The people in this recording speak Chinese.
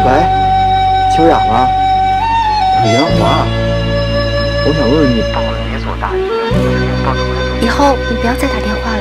喂，秋雅吗？我是袁华，我想问问你报了哪所大医院？ 以后你不要再打电话了。